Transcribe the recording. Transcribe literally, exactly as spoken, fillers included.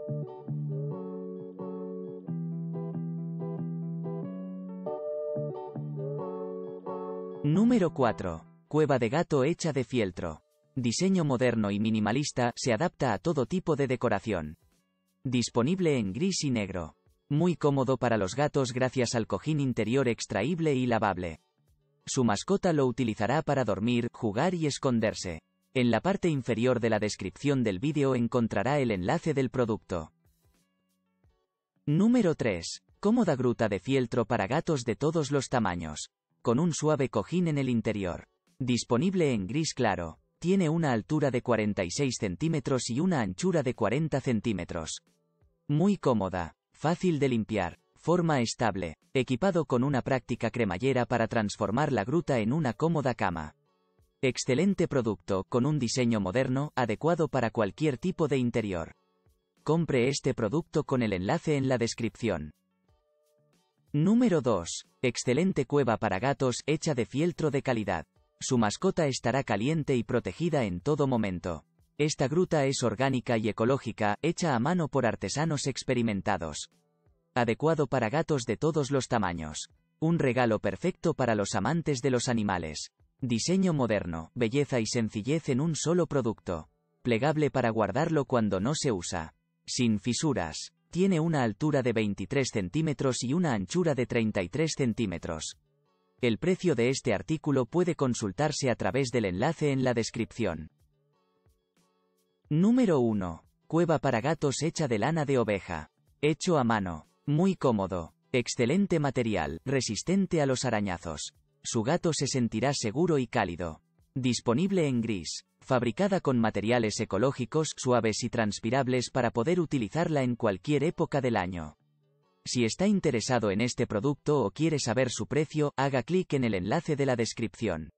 Número cuatro. Cueva de gato hecha de fieltro. Diseño moderno y minimalista, se adapta a todo tipo de decoración. Disponible en gris y negro. Muy cómodo para los gatos gracias al cojín interior extraíble y lavable. Su mascota lo utilizará para dormir, jugar y esconderse. En la parte inferior de la descripción del vídeo encontrará el enlace del producto. Número tres. Cómoda gruta de fieltro para gatos de todos los tamaños. Con un suave cojín en el interior. Disponible en gris claro. Tiene una altura de cuarenta y seis centímetros y una anchura de cuarenta centímetros. Muy cómoda. Fácil de limpiar. Forma estable. Equipado con una práctica cremallera para transformar la gruta en una cómoda cama. Excelente producto, con un diseño moderno, adecuado para cualquier tipo de interior. Compre este producto con el enlace en la descripción. Número dos. Excelente cueva para gatos, hecha de fieltro de calidad. Su mascota estará caliente y protegida en todo momento. Esta gruta es orgánica y ecológica, hecha a mano por artesanos experimentados. Adecuado para gatos de todos los tamaños. Un regalo perfecto para los amantes de los animales. Diseño moderno, belleza y sencillez en un solo producto. Plegable para guardarlo cuando no se usa. Sin fisuras. Tiene una altura de veintitrés centímetros y una anchura de treinta y tres centímetros. El precio de este artículo puede consultarse a través del enlace en la descripción. Número uno. Cueva para gatos hecha de lana de oveja. Hecho a mano. Muy cómodo. Excelente material, resistente a los arañazos. Su gato se sentirá seguro y cálido. Disponible en gris. Fabricada con materiales ecológicos, suaves y transpirables para poder utilizarla en cualquier época del año. Si está interesado en este producto o quiere saber su precio, haga clic en el enlace de la descripción.